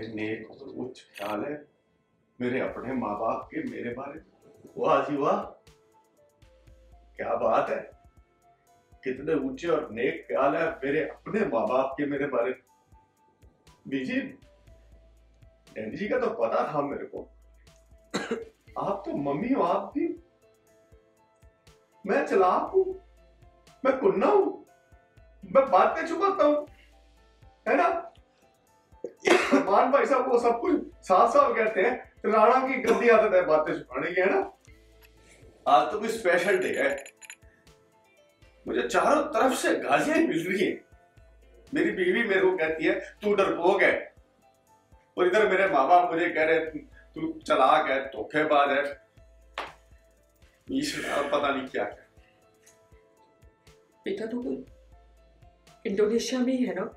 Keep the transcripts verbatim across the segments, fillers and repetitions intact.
बड़े नेक और उच्च ख्याल है मेरे अपने माँ बाप के मेरे बारे में। वाह जी वाह, क्या बात है, कितने ऊंचे और नेक ख्याल है मेरे अपने माँ बाप के मेरे बारे में। बीजी, डैडी जी का तो पता था मेरे को। आप तो मम्मी हो, आप भी। मैं चालाक हूं, मैं कुन्ना हूं, मैं बातें छुपाता हूं, है ना। मान भाई साहब वो सब कुछ साफ साफ कहते हैं, राणा की गंदी आदत है बातें छुपाने की, है ना। आज तो कोई स्पेशल डे है, मुझे चारों तरफ से गालियां मिल रही है। मेरी बीवी मेरे को कहती है तू डरपोक है, और इधर मेरे माँ बाप मुझे कह रहे तू चालाक है, धोखेबाज है, पता नहीं क्या क्या। बेटा तू इंडोनेशिया में ही है ना।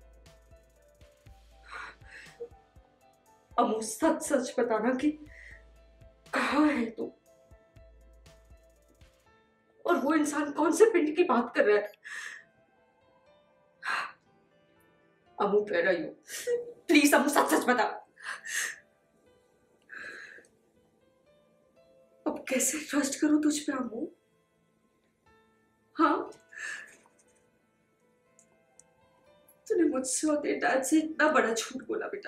अमू सच सच बताना कि कहाँ है तू, और वो इंसान कौन से पिंड की बात कर रहा है। अमू कह रही हूँ, प्लीज अमू सच सच बता। अब कैसे ट्रस्ट करूं तुझ पे अमू। हाँ, तूने मुझसे और तेरे डैड से इतना बड़ा झूठ बोला बेटा।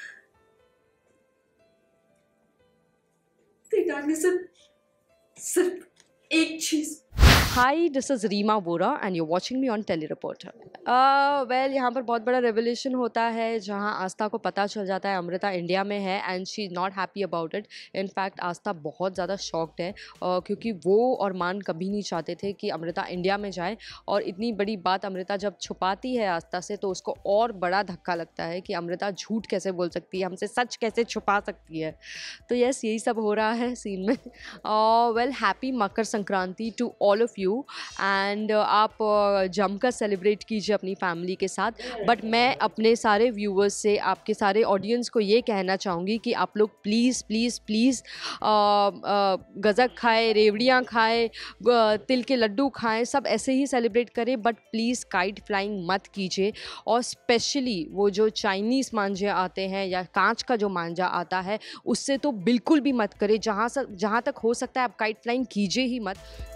तेरे डैड ने सिर्फ सिर्फ एक चीज। Hi, this is Reema Vora and you're watching me on Telereporter. Uh, well, यहाँ पर बहुत बड़ा रेवोल्यूशन होता है जहाँ आस्था को पता चल जाता है अमृता इंडिया में है and she is not happy about it. In fact Aastha बहुत ज़्यादा शॉक्ड है uh, क्योंकि वो और मान कभी नहीं चाहते थे कि अमृता इंडिया में जाए, और इतनी बड़ी बात अमृता जब छुपाती है आस्था से तो उसको और बड़ा धक्का लगता है कि अमृता झूठ कैसे बोल सकती है, हमसे सच कैसे छुपा सकती है. तो यस, यही सब हो रहा है सीन में. Well, happy Makar Sankranti to all of you and uh, आप uh, जमकर सेलिब्रेट कीजिए अपनी फैमिली के साथ. बट मैं अपने सारे व्यूवर्स से, आपके सारे ऑडियंस को ये कहना चाहूँगी कि आप लोग प्लीज़ प्लीज़ प्लीज़ गज़क खाए, रेवड़ियाँ खाए, तिल के लड्डू खाएं, सब ऐसे ही सेलिब्रेट करें, बट प्लीज़ काइट फ्लाइंग मत कीजिए. और स्पेशली वो जो चाइनीज़ मांझे आते हैं या कांच का जो मांझा आता है उससे तो बिल्कुल भी मत करें. जहाँ से जहाँ तक हो सकता है आप काइट फ्लाइंग कीजिए ही मत.